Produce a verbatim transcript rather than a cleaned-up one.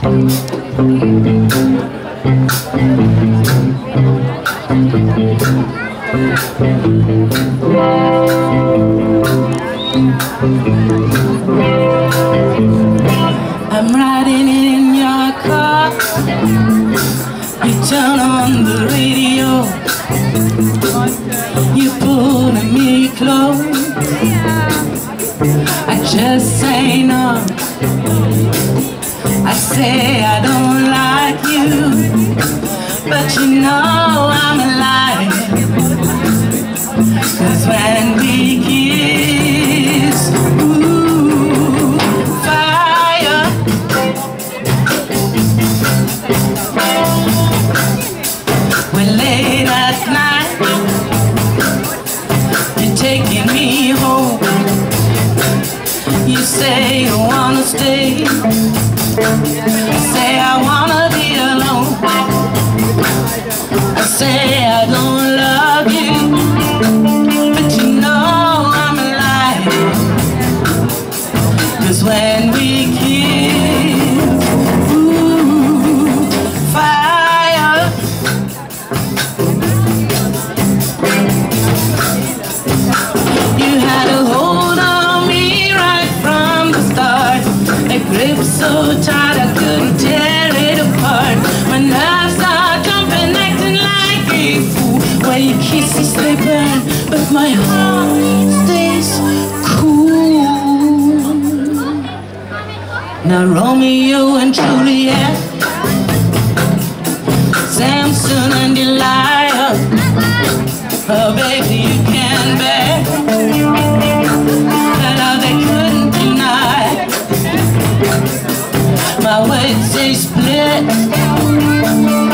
I'm riding in your car. You turn on the radio. You pull me close. I just say no. I say I don't like you, but you know I'm alive. 'Cause when we kiss, ooh, fire. We're late at night. You're taking me home. You say you wanna stay. Say I wanna be alone. I say I don't love you, but you know I'm alive. 'Cause when we kiss, ooh, fire. You had a hold on me right from the start. A grip so tight I couldn't tear it apart. When I start jumping, acting like a fool, where your kisses they burn, but my heart stays cool. Now Romeo and Juliet, Samson and Delilah, oh baby you can bet that all they couldn't deny. My words they split.